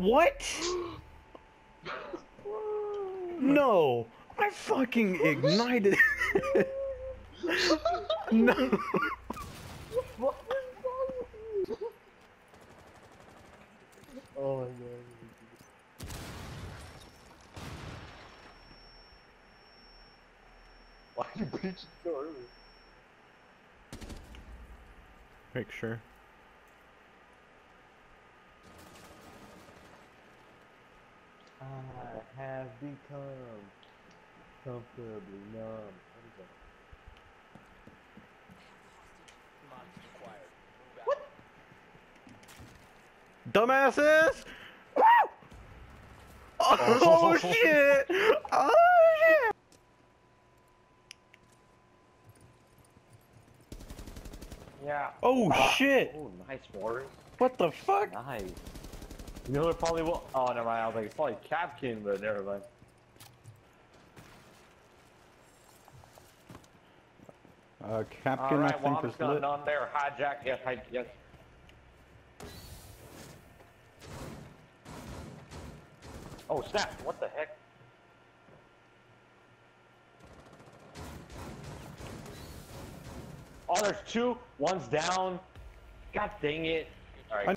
What? No, I fucking ignited. No. What is wrong with you? Oh my god. Why are you preaching so early? Make sure. I have become comfortably numb. What is that? Dumbasses! Woo! Oh shit! Oh shit! Yeah. Oh shit! Oh, nice, Forrest. What the fuck? Nice. You know what probably will? Oh, never mind. I was like, it's probably Capkin, but never mind. Captain, Alright, I well, think I'm is just gonna lit. non there. Hijack. Yes, yes. Oh, snap. What the heck? Oh, there's two. One's down. God dang it. Alright.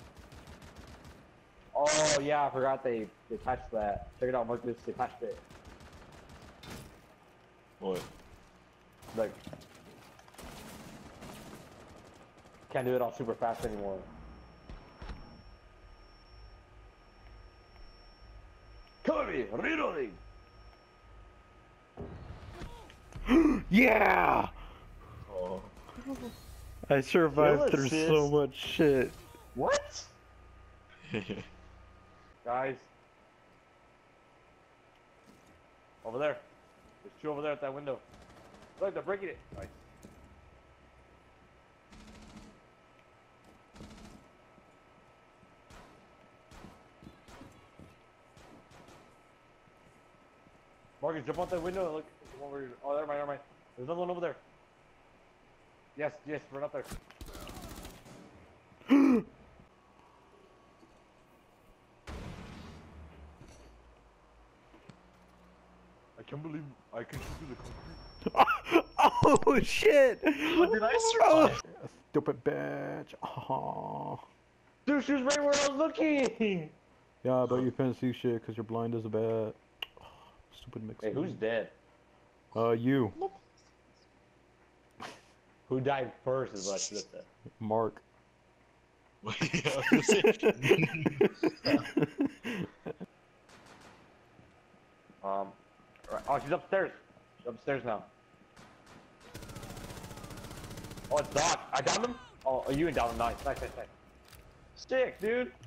Oh, yeah, I forgot they touched that. Check it out, Marcus. They touched it. What? Like, can't do it all super fast anymore. Kobe, reloading. Yeah! Oh. I survived Kill through assist. so much shit. What? Guys. Over there. There's two over there at that window. Look, they're breaking it. Nice. Marcus, jump out that window and look. Oh, never mind, never mind. There's another one over there. Yes, yes, run up there. I can't believe I can shoot through the concrete. Oh shit! How did I Oh, survive? stupid bitch. Oh. Dude, she was right where I was looking! Yeah, but you can't see shit because you're blind as a bat. Stupid mix. Hey, who's dead? You. Who died first is what I should have said. Mark. Yeah, I was gonna say. Right. Oh, she's upstairs. She's upstairs now. Oh, it's Doc. I downed him? Oh, you and downed him. Nice, nice, nice, nice. Sick, dude.